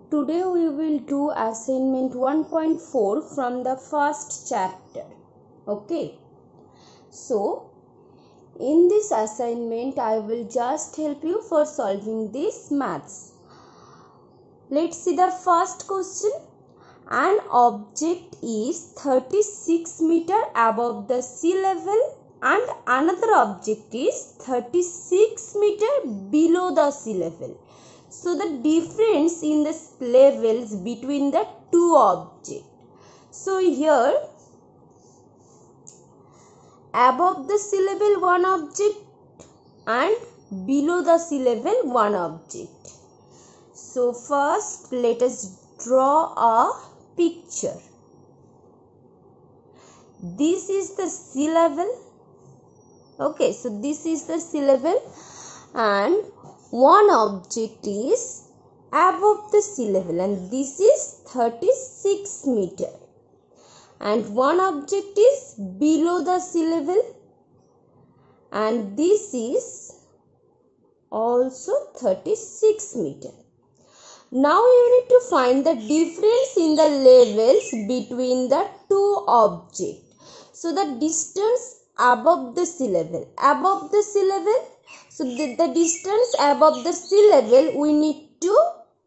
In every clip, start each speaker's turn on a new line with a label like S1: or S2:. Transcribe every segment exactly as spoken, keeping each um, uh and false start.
S1: today we will do assignment one point four from the first chapter. Okay, so in this assignment I will just help you for solving this maths. Let's see the first question. An object is thirty-six meter above the sea level and another object is thirty-six meter below the sea level. So the difference in the levels between the two objects. So here above the sea level one object and below the sea level one object. So first let us draw a picture. This is the sea level. Okay, so this is the sea level and one object is above the sea level and this is thirty-six meter and one object is below the sea level and this is also thirty-six meter. Now you need to find the difference in the levels between the two objects. So the distance above the sea level, above the sea level, so the, the distance above the sea level we need to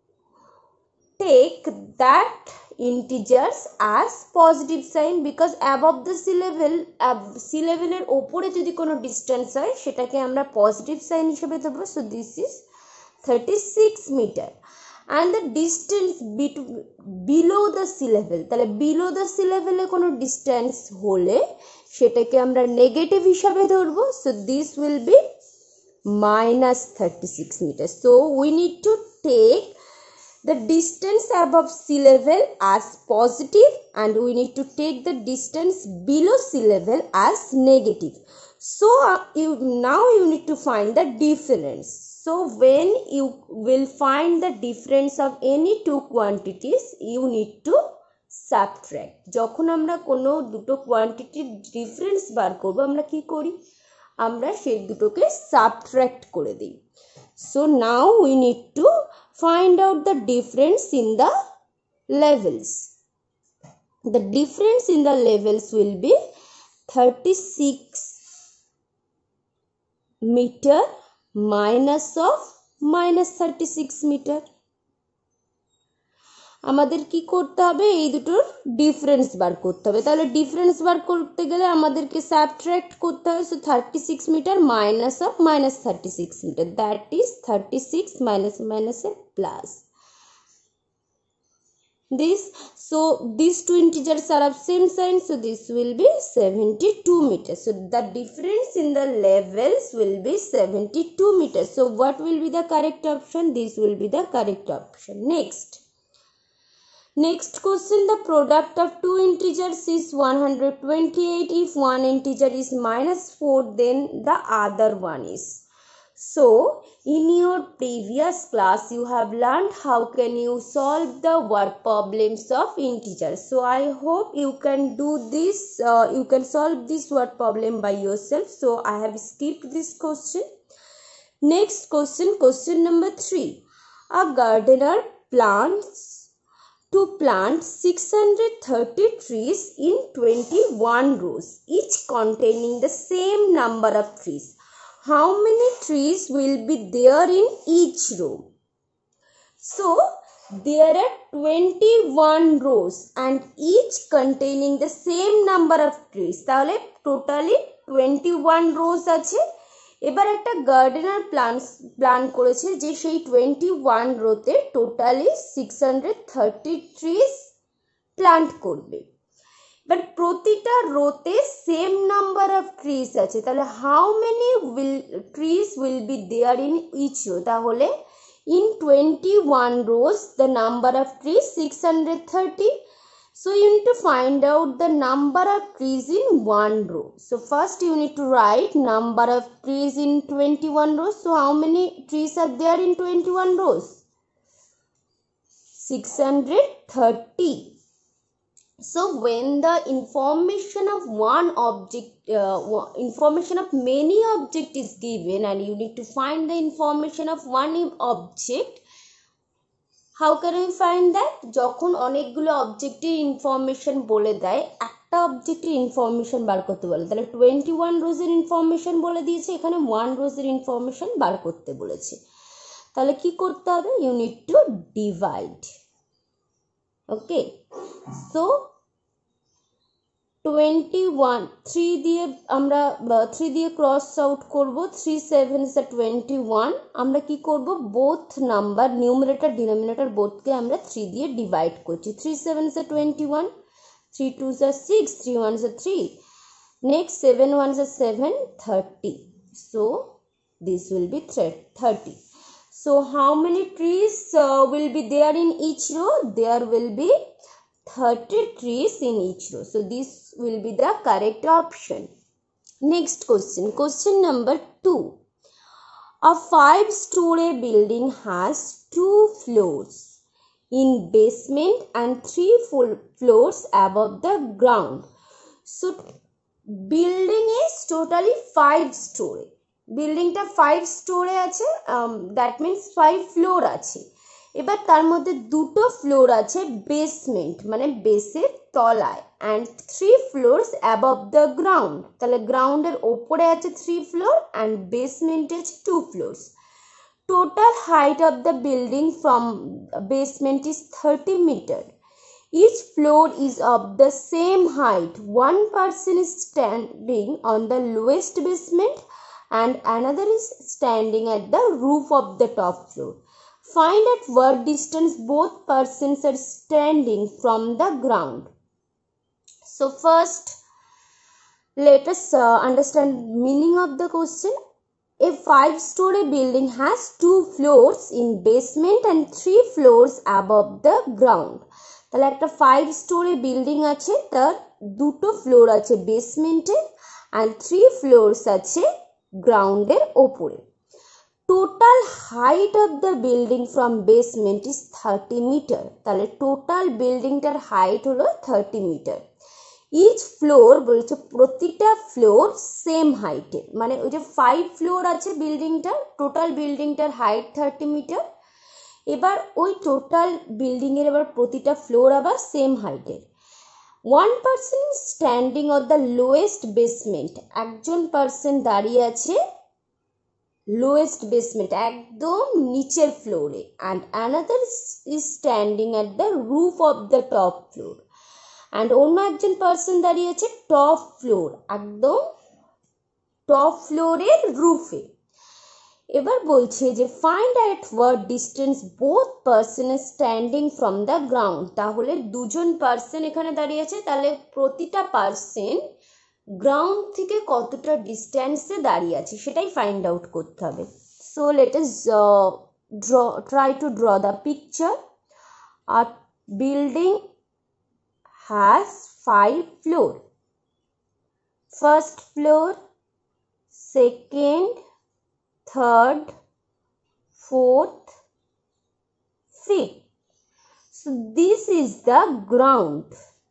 S1: take that integers as positive sign because above the sea level, ab, sea level er opore jodi kono distance hoy setake amra positive sign hisebe debo. So this is thirty-six meter. And the distance between below the sea level, তাহলে below the sea level এ কোনো distance হলে সেটাকে আমরা negative হিসাবে ধরবো. So this will be minus thirty-six meters. So we need to take the distance above sea level as positive and we need to take the distance below sea level as negative. So uh, you, now you need to find the difference. So when you will find the difference of any two quantities, you need to subtract. যখন আমরা কোনো দুটো কোয়ান্টিটির difference বার করব আমরা কি করি? আমরা সেই দুটোকে সাবট্রাক্ট করে দিই. So now we need to find out the difference in the levels. The difference in the levels will be thirty-six meter minus of minus thirty-six meter. আমাদের কি করতে হবে? এই দুটোর ডিফারেন্স বার করতে হবে. তাহলে ডিফারেন্স বার করতে গেলে আমাদেরকে সাবট্রাক্ট করতে হবে. So thirty-six metre minus of minus thirty-six metre, that is thirty-six minus minus a plus this. So these two integers are of same sign, so this will be seventy-two meters. So the difference in the levels will be seventy-two meters. So what will be the correct option? This will be the correct option. Next next question, the product of two integers is one hundred twenty-eight. If one integer is minus four, then the other one is. So in your previous class you have learned how can you solve the word problems of integers. So I hope you can do this, uh, you can solve this word problem by yourself. So I have skipped this question. Next question, question number three. A gardener plants to plant six hundred thirty trees in twenty-one rows, each containing the same number of trees. How many trees will be there in each row? So there are twenty-one rows and each containing the same number of trees. তাহলে totally twenty-one rows আছে. এবার একটা gardener plan plan করেছে যে সেই twenty-one রোতে totally six hundred thirty trees plant করবে. But প্রতিটা রোতে সেম নাম্বার অফ ট্রিজ আছে. তাহলে how many will trees will be there in each row? তাহলে in twenty-one rows the number of trees six hundred thirty. So you need to find out the number of trees in one row. So first you need to write number of trees in twenty-one rows. So how many trees are there in twenty-one rows? six hundred thirty. So when the information of one object, uh, information of many object is given and you need to find the information of one object, how can we find that? যখন অনেকগুলো অবজেক্টের information বলে দেয়, একটা অবজেক্টের information বার করতে বলে, তাহলে টোয়েন্টি ওয়ান রোজের ইনফরমেশন বলে দিয়েছে, এখানে ওয়ান রোজের ইনফরমেশন বার করতে বলেছে, তাহলে কি করতে হবে? You need to divide. Okay, so twenty one three দিয়ে আমরা থ্রি দিয়ে ক্রস আউট করব, three seven is twenty one. আমরা কি করব? বোথ নাম্বার নিউমারেটর ডিনোমিনেটর বোথকে আমরা থ্রি দিয়ে ডিভাইড করছি। Three seven is twenty one, three two is six, three one is three, next seven one is seven, thirty. So this will be thirty. So how many trees uh, will be there in each row? There will be thirty trees in each row. So this will be the correct option. Next question, question number two. A five-story building has two floors in basement and three full floors above the ground. So building is totally five story. বিল্ডিংটা five স্টোরে আছে, that means five floor আছে। এবার তার মধ্যে দুটো floor আছে basement মানে বেসের তলায়, and three floors above the ground, তাহলে গ্রাউন্ডের ওপরে আছে থ্রি ফ্লোর অ্যান্ড বেসমেন্টে আছে two floors. Total height of the building from basement is thirty metre. Each floor is of the same height. One person is standing on the lowest basement and another is standing at the roof of the top floor. Find at what distance both persons are standing from the ground. So first, let us uh, understand meaning of the question. A five-story building has two floors in basement and three floors above the ground. তাহলে একটা five story building আছে, তার দুটো floor আছে বেসমেন্টে and three floors আছে গ্রাউন্ডের ওপরে। Total height of the building from basement is thirty metre, তাহলে টোটাল বিল্ডিংটার হাইট হলো থার্টি মিটার। ইচ ফ্লোর বলছে প্রতিটা ফ্লোর সেম হাইটের, মানে ওই যে ফাইভ ফ্লোর আছে বিল্ডিংটার, টোটাল বিল্ডিংটার হাইট থার্টি মিটার। এবার ওই টোটাল বিল্ডিংয়ের এবার প্রতিটা ফ্লোর আবার সেম হাইটের। One person standing on the lowest basement, একজন পার্সন দাঁড়িয়ে আছে লোয়েস্ট বেসমেন্ট একদম নিচের ফ্লোরে, and another is standing at the roof of the top floor, and অন্য একজন পার্সন দাঁড়িয়ে আছে টপ ফ্লোর একদম টপ ফ্লোরের রুফে। এবার বলছে যে find at what distance both person is standing from the ground, তাহলে দুজন পার্সন এখানে দাঁড়িয়ে আছে, তাহলে প্রতিটা পার্সন গ্রাউন্ড থেকে কতটা ডিস্টেন্সে দাঁড়িয়ে আছে সেটাই ফাইন্ড আউট করতে হবে। So let us draw try to draw the picture. A building has five floor, first floor, second, third, fourth, fifth. So this is the ground.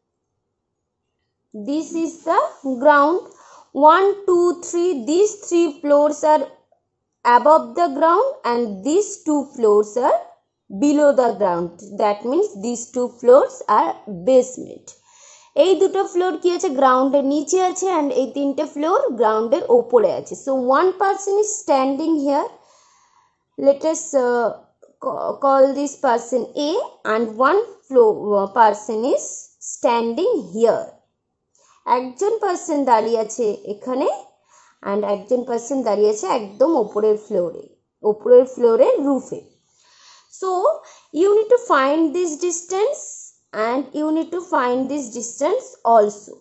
S1: This is the ground. One, two, three. These three floors are above the ground and these two floors are below the ground. That means these two floors are basement. এই দুটো floor কি আছে? গ্রাউন্ডের নিচে আছে, and এই তিনটে floor গ্রাউন্ডের ওপরে আছে। So one person is standing here, let us call this person A, and one floor person is standing here. একজন পার্সন দাঁড়িয়ে আছে এখানে অ্যান্ড একজন পার্সন দাঁড়িয়ে আছে একদম ওপরের ফ্লোরে, ওপরের ফ্লোরের রুফে। So you need to find this distance and you need to find this distance also.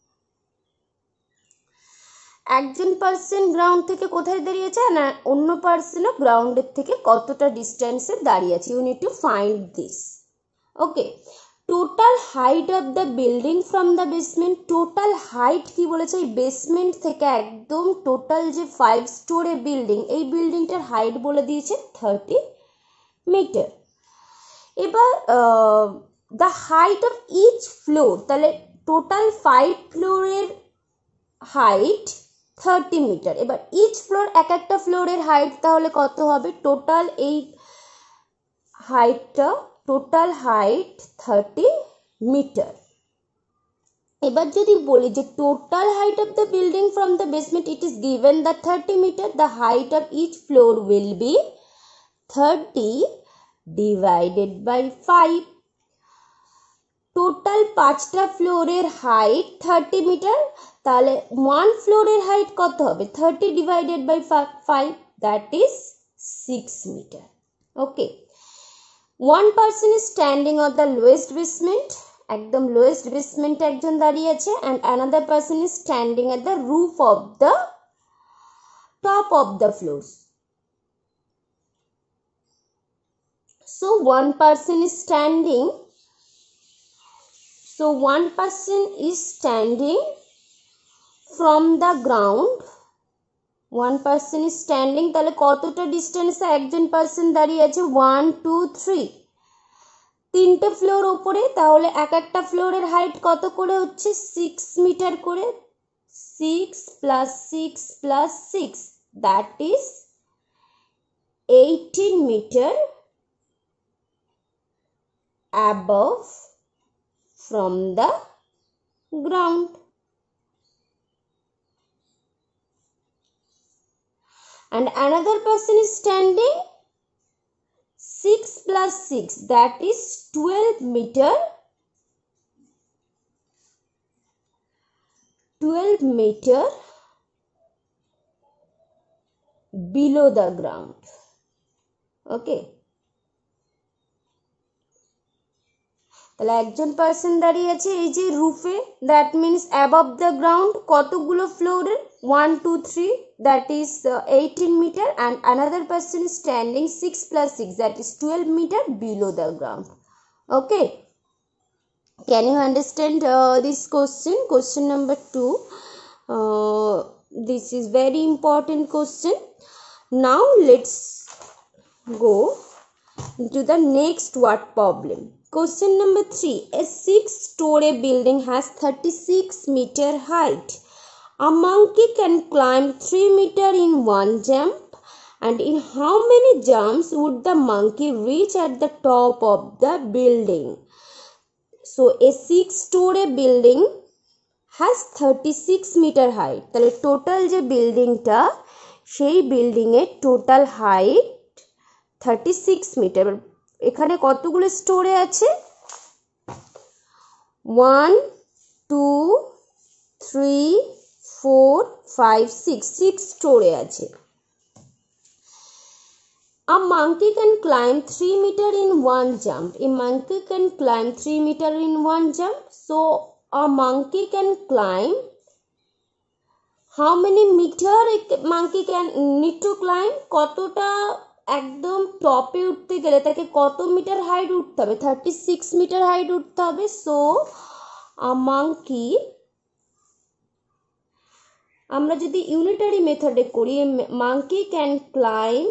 S1: একজন পার্সন গ্রাউন্ড থেকে কোথায় দাঁড়িয়ে আছে না অন্য পার্সনও গ্রাউন্ডের থেকে কতটা ডিস্টেন্সে দাঁড়িয়ে আছে, you need to find this. Okay, total height of the building from the basement, total height কি বলেছে? এই বেসমেন্ট থেকে একদম টোটাল যে ফাইভ স্টোরি বিল্ডিং, এই বিল্ডিংটার হাইট বলে দিয়েছে থার্টি মিটার। এবার the height of each floor, তাহলে টোটাল ফাইভ ফ্লোরের হাইট থার্টি মিটার। এবার ইচ ফ্লোর, এক একটা ফ্লোরের হাইট তাহলে কত হবে? টোটাল এই হাইটটা total height thirty meter. এবার যদি বলি যে total height of the building from the basement, it is given the thirty meter. The height of each floor will be thirty divided by five. Total পাঁচটা ফ্লোরের height thirty metre, তাহলে one ফ্লোরের height কত হবে? Thirty divided by five, that is six metre. Okay, one person is standing on the lowest basement, একদম lowest বেসমেন্টে একজন দাঁড়িয়ে আছে, and another person is standing at the roof of the top of the floor. So one person is standing So one person is standing from the ground. One person is standing. তাহলে কতটা ডিস্টেন্সে একজন person দাঁড়িয়ে আছে? One two three, তিনটে floor ওপরে। তাহলে এক একটা ফ্লোরের হাইট কত করে হচ্ছে? সিক্স মিটার করে। Six plus six plus six, that is eighteen metre above from the ground. And another person is standing six plus six, that is twelve meter, twelve meter below the ground. Okay, তাহলে একজন person দাঁড়িয়ে আছে এই যে রুফে, that means above the ground. কতগুলো ফ্লোরের? One two three, that is eighteen metre, and another person is standing six plus six, that is twelve metre below the ground. Okay, can you understand this question? Question number two, this is very important question. Now let's go into the next word problem. Question number three. A six-story building has thirty-six meter height. A monkey can climb three meter in one jump. And in how many jumps would the monkey reach at the top of the building? So a six-story building has thirty-six meter height. তাহলে total যে বিল্ডিংটা, সেই বিল্ডিংয়ের total height thirty six metre. এখানে কতগুলো স্টোরে আছে? One two three four five six, six স্টোরে আছে। A monkey can climb three meter in one jump. A monkey can climb three meter in one jump. So a monkey can climb, how many meter a monkey can need to climb? কতটা একদম টপে উঠতে গেলে তাকে কত metre height উঠতে হবে? Thirty six metre height উঠতে হবে। সো আ মাঙ্কি, আমরা যদি ইউনিটারি মেথডে করি, monkey can climb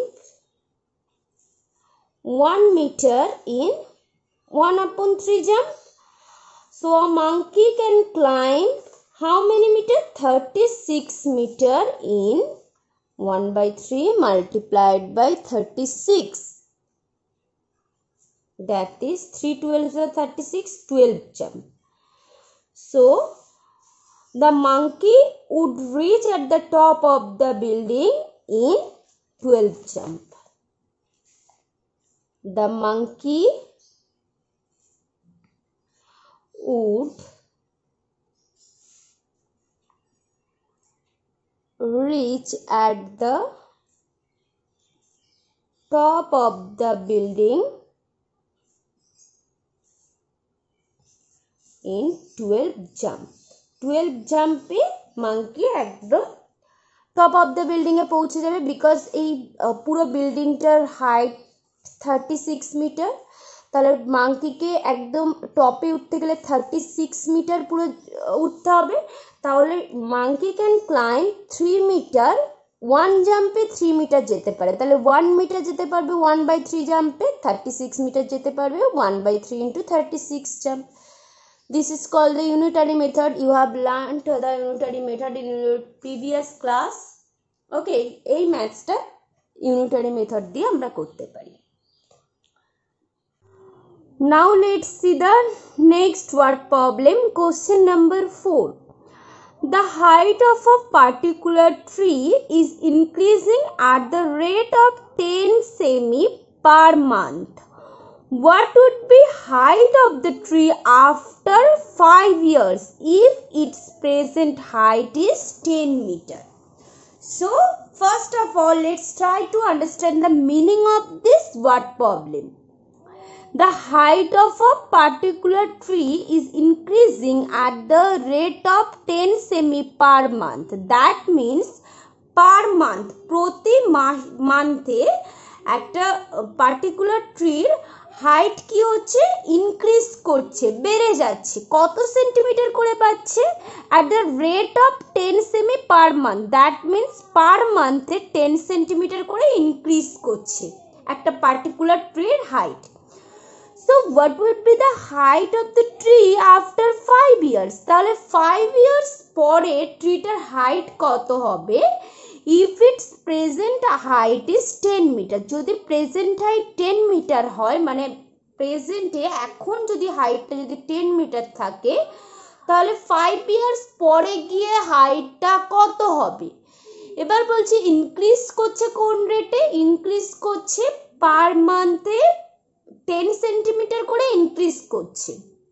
S1: one metre in one upon three jump. So a monkey can climb how many meter? thirty-six meter in one by three multiplied by thirty-six, that is three twelve is thirty-six, twelve jump. So the monkey would reach at the top of the building in twelve jump. The monkey would reach at the top of the building in twelve jump. twelve jump এ monkey একদম top of the building এ পৌঁছে যাবে, because এই পুরো বিল্ডিংটার height thirty six metre. তাহলে মাঙ্কিকে একদম টপে উঠতে গেলে থার্টি সিক্স মিটার পুরো উঠতে হবে। তাহলে monkey can climb three metre, one জাম্পে থ্রি মিটার যেতে পারে। তাহলে ওয়ান মিটার যেতে পারবে ওয়ান বাই থ্রি জাম্পে, থার্টি সিক্স মিটার যেতে পারবে one by three into thirty six jump. This is called the unitary method. You have learned the unitary method in your previous class. Okay, এই ম্যাথসটা unitary method দিয়ে আমরা করতে পারি। Now let's see the next word problem. Question number four. The height of a particular tree is increasing at the rate of ten centimeters per month. What would be height of the tree after five years if its present height is ten meters? So first of all, let's try to understand the meaning of this word problem. The height of a particular tree is increasing at the rate of ten centimeters per month. That means per month, proti month একটা particular tree height কি হচ্ছে increase করছে, বেড়ে যাচ্ছে, কত centimetre করে পাচ্ছে at the rate of ten centimeters per month. That means per month ten centimetre করে ইনক্রিজ করছে একটা particular tree height. So what would be the height of the tree after five years? তাহলে five years পরে ট্রিটার height কত হবে? If its present height is ten meters, যদি present height ten metre হয়, মানে প্রেজেন্টে এখন যদি হাইটটা যদি ten মিটার থাকে, তাহলে five years পরে গিয়ে হাইটটা কত হবে? এবার বলছি ইনক্রিজ করছে কোন রেটে? ইনক্রিজ করছে পার মান্থে ten সেন্টিমিটার করে ইনক্রিজ করছে।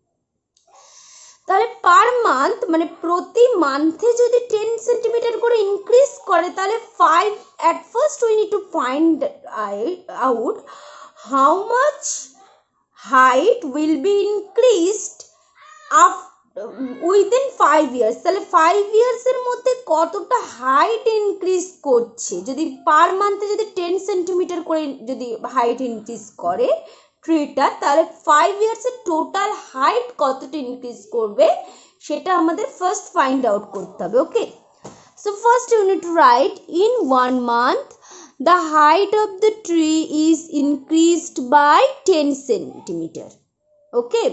S1: তাহলে পার মান্থ মানে প্রতি মান্থে যদি ten সেন্টিমিটার করে ইনক্রিজ করে, তাহলে five at first we need to find out how much height will be increased after within five years. তাহলে five years এর মধ্যে কতটা হাইট ইনক্রিজ করছে, যদি পার মান্থে যদি ten সেন্টিমিটার করে যদি হাইট ইনক্রিজ করে ট্রিটা, তাহলে ফাইভ ইয়ার্স এর টোটাল হাইট কতটা ইনক্রিজ করবে সেটা আমাদের ফার্স্ট ফাইন্ড আউট করতে হবে। Okay, so first you need to write in one month the height of the tree is increased by ten centimetre. ওকে,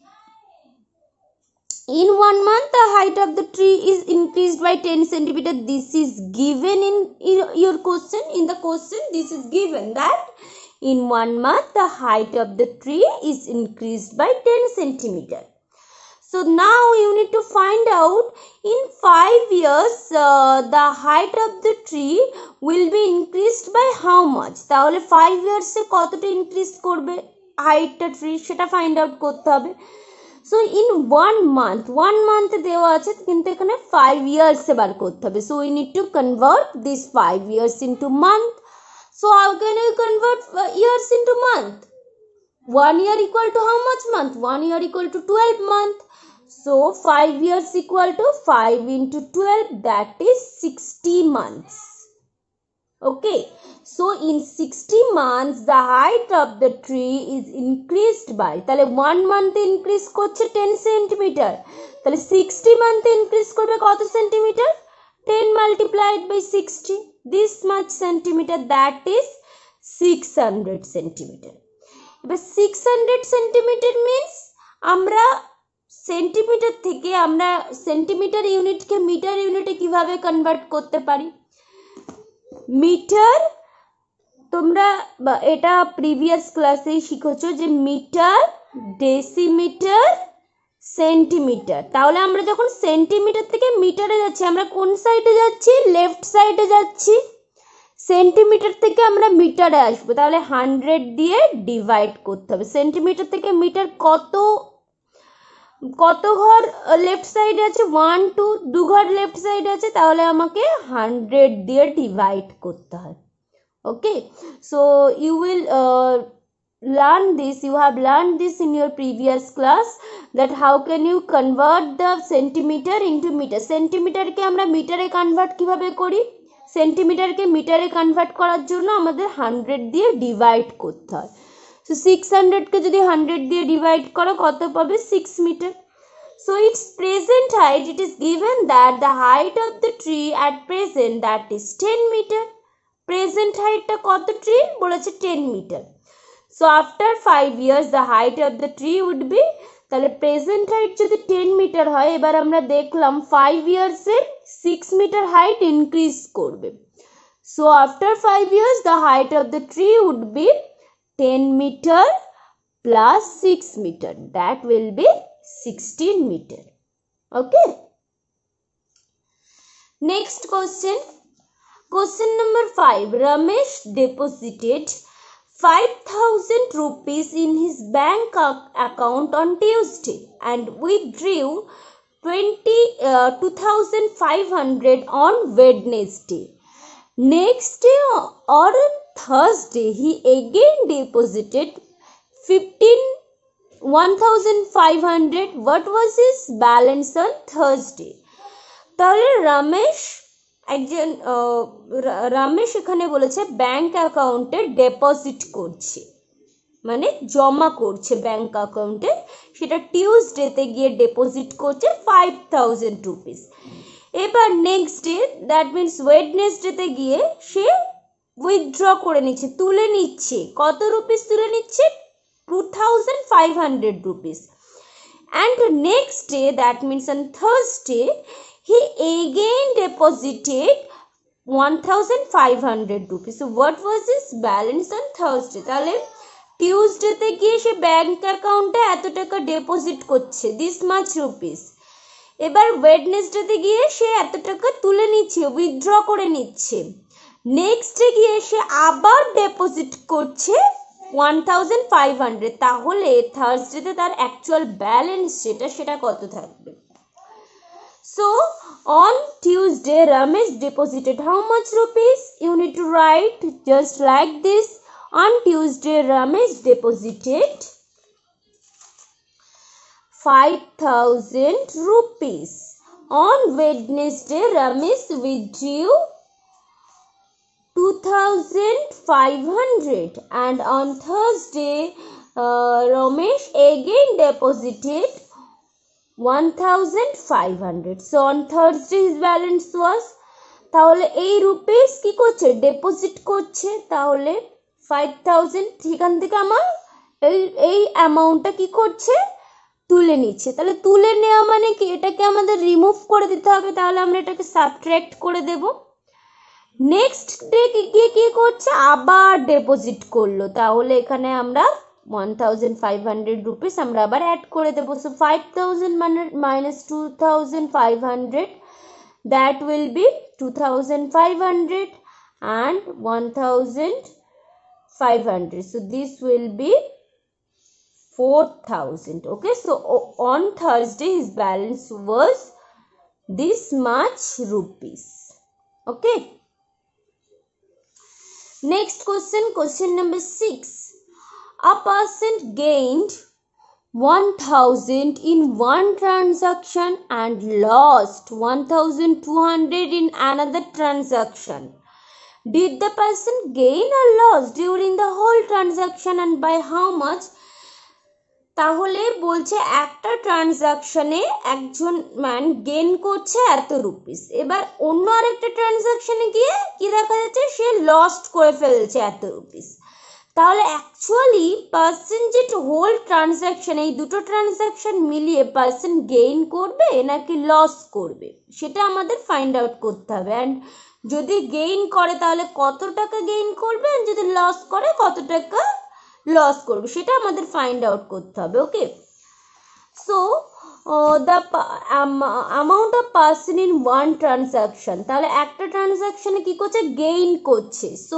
S1: in one month the height of the tree is increased by ten centimeter. This is given in, in your question. In the question this is given that in one month the height of the tree is increased by ten centimeter. So now you need to find out in five years uh, the height of the tree will be increased by how much. তাহলে five years এ কতটা increase করবে হাইটটা tree সেটা find out করতে হবে। So in one month, one month দেওয়া আছে কিন্তু এখানে five years এ বার করতে হবে। So we need to convert this five years into month. So how can you convert years into month? One year equal to how much month? One year equal to twelve month. So five years equal to five into twelve, that is sixty months. Okay, so in sixty months the height of the tree is increased by, তাহলে one month increase করছে ten centimetre, তাহলে sixty month increase করবে কত centimetre? ten multiplied by sixty, this much centimeter, that is six hundred centimeter. এবার six hundred centimeter means আমরা centimetre থেকে আমরা centimetre ইউনিটকে metre ইউনিটে কিভাবে কনভার্ট করতে পারি? মিটার তোমরা এটা প্রিভিয়াস ক্লাসেই শিখেছো যে মিটার, ডেসিমিটার, সেন্টিমিটার। তাহলে আমরা যখন সেন্টিমিটার থেকে মিটারে যাচ্ছি, আমরা কোন সাইডে যাচ্ছি? লেফট সাইডে যাচ্ছি। সেন্টিমিটার থেকে আমরা মিটারে আসবো, তাহলে হান্ড্রেড দিয়ে ডিভাইড করতে হবে। সেন্টিমিটার থেকে মিটার কত কত ঘর লেফট সাইডে আছে? ওয়ান টু, দু ঘর লেফট সাইডে আছে, তাহলে আমাকে হান্ড্রেড দিয়ে ডিভাইড করতে হয়। Okay, so you will learn this, you have learned this in your previous class, that how can you convert the centimeter into meter. Centimetre কে আমরা মিটারে কনভার্ট কিভাবে করি? সেন্টিমিটার কে মিটারে কনভার্ট করার জন্য আমাদের হান্ড্রেড দিয়ে ডিভাইড করতে হয়। সো সিক্স হান্ড্রেড কে যদি হান্ড্রেড দিয়ে ডিভাইড করো কত পাবে? Six metre. So its present height, it is given that the height of the tree at present, that is ten meter. Present height টা কত ট্রি বলেছে? ten meter. So after five years the height of the tree would be, তাহলে present height যদি ten metre হয়, এবার আমরা দেখলাম five years এ six মিটার হাইট ইনক্রিজ করবে। So after five years the height of the tree would be ten meter plus six meter, that will be sixteen meter. Okay. Next question. Question number five. Ramesh deposited five thousand rupees in his bank account on Tuesday and withdrew twenty, uh, two thousand five hundred on Wednesday. Next day or on Thursday, he again deposited fifteen, one thousand five hundred. What was his balance on Thursday? তাহলে রমেশ একজন রমেশ এখানে বলেছে bank অ্যাকাউন্টে deposit করছে, মানে জমা করছে bank অ্যাকাউন্টে, সেটা টিউসডেতে গিয়ে ডিপোজিট করছে ফাইভ থাউজেন্ড রুপিস। এবার নেক্সট ডে, দ্যাট মিনস ওয়েডনেসডেতে গিয়ে সে উইথড্র করে নিচ্ছে, তুলে নিচ্ছে। কত রুপিস তুলে নিচ্ছে? Two thousand five hundred rupees. And next day, that means on Thursday, he again deposited one thousand five hundred rupees. So what was his balance on Thursday? তাহলে টিউসডেতে গিয়ে সে ব্যাংক অ্যাকাউন্টে এত টাকা ডিপোজিট করছে, দিস মাচ রুপিস। এবার ওয়েডনেসডেতে গিয়ে সে এত টাকা তুলে নিচ্ছে, উইথড্র করে নিচ্ছে। নেক্সট ডে গিয়ে সে আবার ডিপোজিট করছে ওয়ান থাউজেন্ড ফাইভ হান্ড্রেড। তাহলে থার্সডেতে তার অ্যাকচুয়াল ব্যালেন্স যেটা, সেটা কত থাকবে? So on Tuesday, Ramesh deposited how much rupees? You need to write just like this. On Tuesday, Ramesh deposited five thousand rupees. On Wednesday, Ramesh withdrew two thousand five hundred. And on Thursday, uh, Ramesh again deposited one thousand five hundred. So on Thursday his balance was, তাহলে এই rupees কি করছে? Deposit করছে। তাহলে five thousand সেখান থেকে আমার এই এই অ্যামাউন্টটা কি করছে? তুলে নিচ্ছে। তাহলে তুলে নেওয়া মানে কি? এটাকে আমাদের রিমুভ করে দিতে হবে, তাহলে আমরা এটাকে সাবট্রাক্ট করে দেব। নেক্সট ডে গিয়ে কি করছে? আবার ডিপোজিট করলো। তাহলে এখানে আমরা one thousand five hundred rupees আমরা আবার অ্যাড করে দেব। So five thousand minus two thousand five hundred, that will be two thousand five hundred and one thousand five hundred. So this will be four thousand. Okay, so on Thursday his balance was this much rupees. Okay. Next question, question number six. A person gained one thousand in one transaction and lost one thousand two hundred in another transaction. Did the person gain or lose during the whole transaction and by how much? তাহলে বলছে একটা ট্রানজাকশনে একজন man gain করছে এত rupees, এবার অন্য আরেকটা ট্রানজাকশনে গিয়ে কি দেখা যাচ্ছে? সে লস্ট করে ফেলছে এত রুপিস। তাহলে অ্যাকচুয়ালি পার্সন যে হোল ট্রানজাকশন, এই দুটো ট্রানজাকশন মিলিয়ে পার্সন গেইন করবে নাকি লস করবে, সেটা আমাদের ফাইন্ড আউট করতে হবে। অ্যান্ড যদি গেইন করে তাহলে কত টাকা গেইন করবে, অ্যান্ড যদি লস করে কত টাকা লস করবে, সেটা আমাদের ফাইন্ড আউট করতে হবে। Okay, so the amount of person in one transaction, তাহলে একটা ট্রানজাকশনে কি করছে? গেইন করছে। So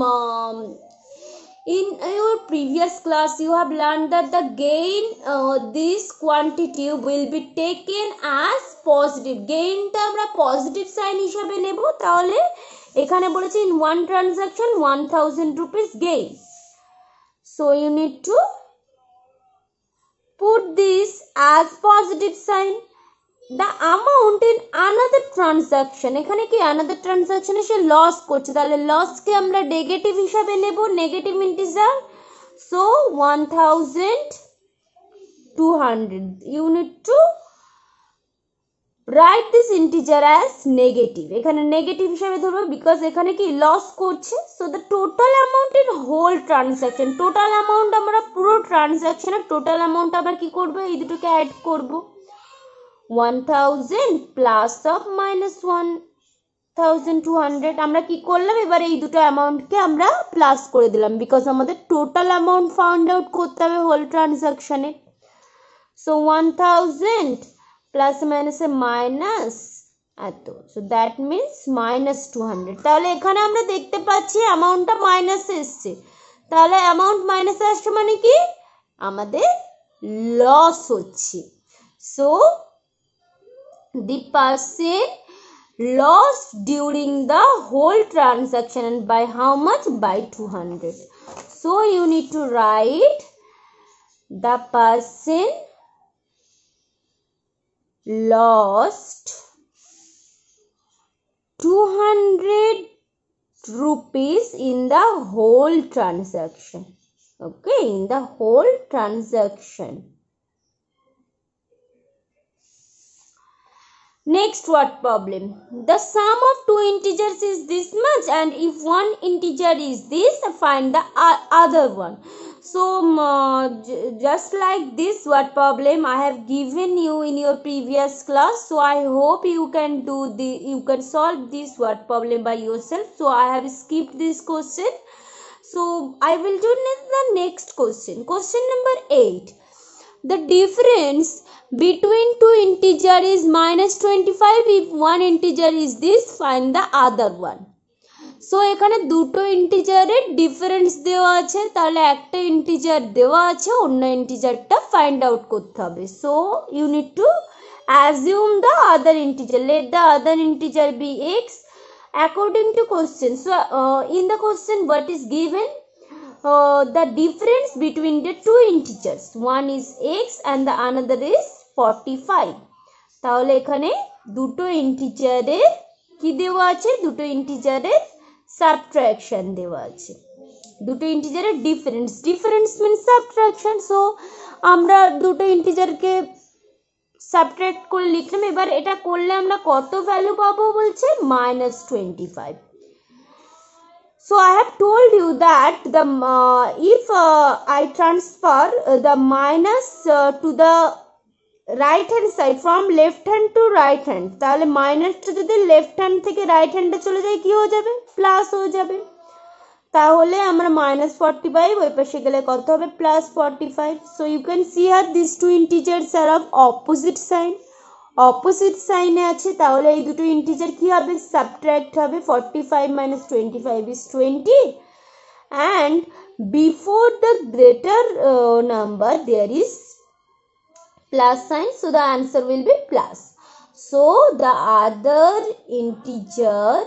S1: in your previous class you have learned that the gain, uh, this quantity will be taken as positive. gain টা আমরা পজিটিভ সাইন হিসাবে নেব। তাহলে এখানে বলেছে in one transaction one thousand rupees gain, so you need to put this as positive sign. The amount in another transaction, এখানে কি another transaction এ সে লস করছে, তাহলে লসকে আমরা নেগেটিভ হিসাবে নেব, negative integer. So one thousand two hundred, you need to write this integer as negative, এখানে নেগেটিভ হিসাবে ধরবো বিকজ এখানে কি লস করছে। So the total amount in whole transaction, total amount আমরা পুরো ট্রানজাকশনের টোটাল অ্যামাউন্ট আবার কি করবো? এই দুটোকে অ্যাড করবো। one thousand plus of minus one, thousand two hundred আমরা কি করলাম, এবার এই দুটো অ্যামাউন্টকে আমরা প্লাস করে দিলাম, বিকজ আমাদের টোটাল অ্যামাউন্ট ফাউন্ড আউট করতে হবে হোল ট্রানজাকশানে। সো ওয়ান থাউজেন্ড প্লাস মাইনাসে মাইনাস এত, so that means minus two hundred. তাহলে এখানে আমরা দেখতে পাচ্ছি অ্যামাউন্টটা মাইনাসে এসছে, তাহলে অ্যামাউন্ট মাইনাসে আসছে মানে কি আমাদের লস হচ্ছে। So the person lost during the whole transaction, and by how much? By two hundred. So you need to write the person lost two hundred rupees in the whole transaction. Okay, in the whole transaction. Next word problem. The sum of two integers is this much, and if one integer is this, find the other one. So uh, just like this word problem I have given you in your previous class, so I hope you can do the you can solve this word problem by yourself. So I have skipped this question, so I will do the next question. Question number eight. The difference between two integer is minus twenty-five. If one integer is this, find the other one. So এখানে দুটো ইন্টিজারের difference দেওয়া আছে, তাহলে একটা integer দেওয়া আছে, অন্য ইন্টিজারটা ফাইন্ড আউট করতে হবে। So you need to assume the other integer, let the other integer be X according to question. So in the question what is given? Uh, the difference between the two integers, one is x and the another is forty-five. তাহলে এখানে দুটো ইন্টিজারের কি দেওয়া আছে? দুটো ইন্টিজারের subtraction দেওয়া আছে, দুটো ইন্টিজারের difference, difference means subtraction. So আমরা দুটো ইন্টিজারকে সাবট্রাক্ট করে লিখলাম। এবার এটা করলে আমরা কত ভ্যালু পাবো বলছে? Minus twenty five. So I have told you that the uh, if uh, I transfer uh, the minus uh, to the right hand side from left hand to right hand, তাহলে মাইনাসটা যদি left hand থেকে right হ্যান্ডে চলে যায় কি হয়ে যাবে? প্লাস হয়ে যাবে। তাহলে আমরা মাইনাস ফর্টি ফাইভ ওই পাশে গেলে কত হবে? Plus forty five. So you can see here this two integers are of opposite sign, opposite সাইনে আছে, তাহলে এই দুটো ইন্টিজার কি হবে? সাবট্রাক্ট হবে। Forty five minus twenty five is twenty, and before the greater number there is plus sign, so the answer will be plus. So the other integer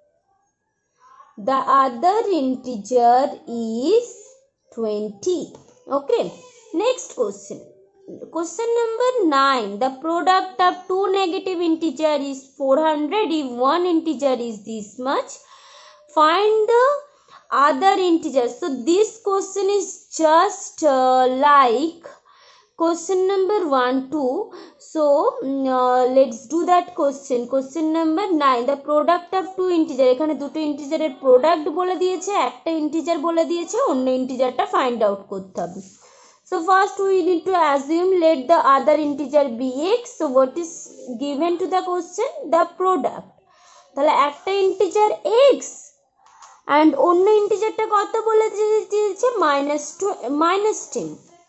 S1: the other integer is twenty. Okay, next question. Question number nine. The product of two negative integer is four hundred. If one integer is this much, find the other integer. So this question is just uh, like question number one, two. So uh, let's do that question. Question number nine. The product of two integer. এখানে দুটো ইন্টিজারের product বলে দিয়েছে, একটা integer বলে দিয়েছে, অন্য ইন্টিজারটা find out করতে হবে। So first we need to assume let the other integer be x. So what is given to the question? The product. তাহলে একটা ইন্টিজার x and অন্য ইন্টিজারটা কত বলে দিয়েছে? Minus two minus ten.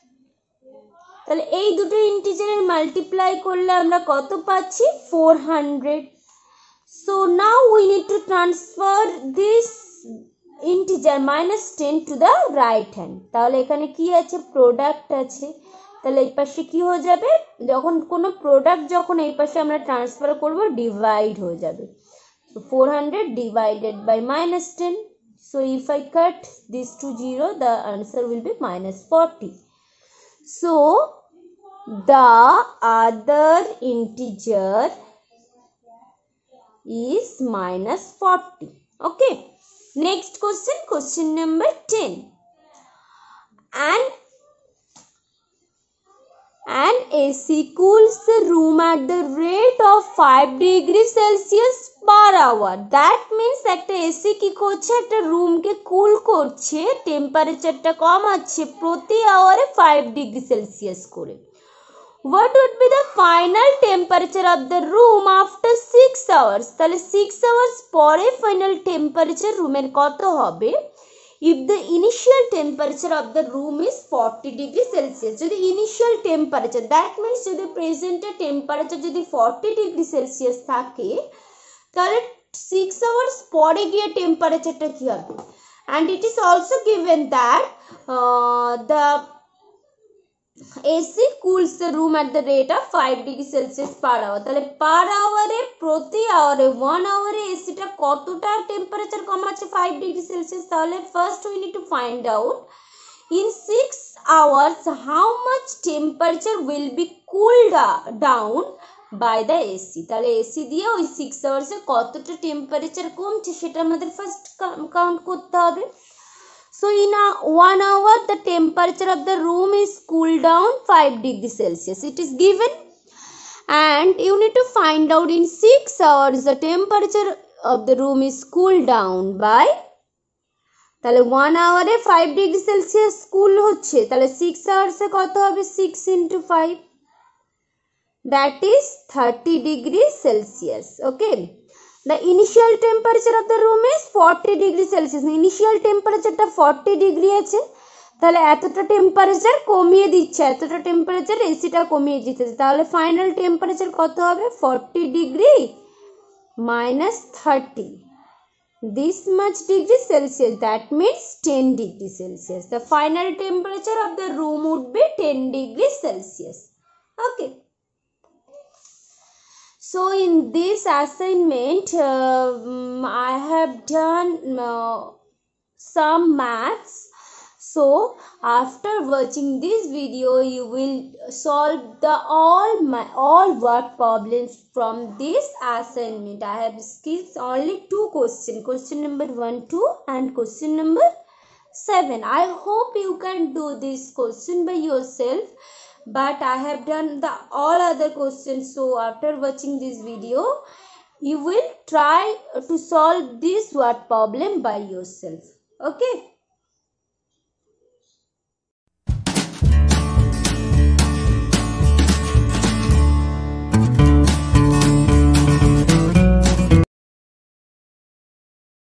S1: তাহলে এই দুটো ইন্টিজারের মাল্টিপ্লাই করলে আমরা কত পাচ্ছি? Four hundred. So now we need to transfer this integer minus ten to the right hand. তাহলে এখানে কি আছে? প্রোডাক্ট আছে, তাহলে এই পাশে কি হয়ে যাবে? যখন কোনো প্রোডাক্ট যখন এই পাশে আমরা ট্রান্সফার করব ডিভাইড হয়ে যাবে। So four hundred divided by minus ten. So if I cut this two zero, the answer will be minus forty. So the other integer is minus forty. Okay. Next question, question number ten. An an A C cools the room at the rate of five degrees Celsius per hour. That means একটা AC কি করছে? একটা রুমকে cool করছে, টেম্পারেচারটা কমাচ্ছে প্রতি আওয়ারে ফাইভ ডিগ্রি সেলসিয়াস করে। what would be the final temperature of the room after six hours? তাহলে six hours পরে final temperature রুমের কত হবে? If the initial temperature of the room is forty degree Celsius, যদি initial temperature, that means যদি present temperature যদি forty degree Celsius থাকে, তাহলে six hours পরে গিয়ে টেম্পারেচারটা কি হবে? And it is also given that uh, the A C cools the room at the rate of five degree Celsius per hour. তাহলে per hour এ প্রতি আওয়ারে one hour A A C টা কতটা temperature কমাচ্ছে five degree Celsius? তাহলে first we need to find out in six hours how much temperature will be cooled down by the A C. তাহলে A C দিয়ে ওই six hours এ কতটা temperature কমছে সেটা আমাদের ফার্স্ট কাউন্ট করতে হবে। So in a one hour the temperature of the room is cooled down five degree Celsius. It is given, and you need to find out in six hours the temperature of the room is cooled down by, তাহলে one hour এ five degree Celsius cool হচ্ছে, তাহলে six hours এ কত হবে? six into five, that is thirty degree Celsius. Okay, the initial temperature of the room is forty degree Celsius. Initial temperature টা forty degree আছে, তাহলে এতটা temperature কমিয়ে দিচ্ছে, এতটা টেম্পারেচার এসিটা কমিয়ে দিচ্ছে, তাহলে ফাইনাল টেম্পারেচার কত হবে? forty degree minus thirty, this much degree Celsius, that means ten degree Celsius. The final temperature of the room would be ten degree Celsius. Okay. So in this assignment uh, I have done uh, some maths. So after watching this video you will solve the all my all word problems from this assignment. I have skipped only two questions, question number one, two and question number seven. I hope you can do this question by yourself, but I have done the all other questions. So after watching this video you will try to solve this word problem by yourself. Okay.